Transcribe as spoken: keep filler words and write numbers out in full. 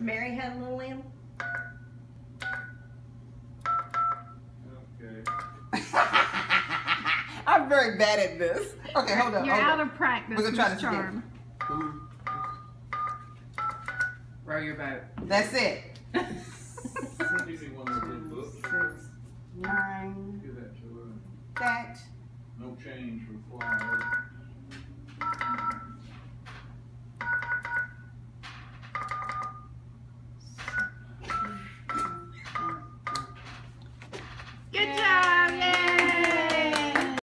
Mary had a little lamb? Okay. I'm very bad at this. Okay, hold on. You're hold out on. of practice. We're gonna try Miss this again. Charm. Row your boat. That's it. Give me one of those books. Six, nine, Give that to her. that. No change required. Good job.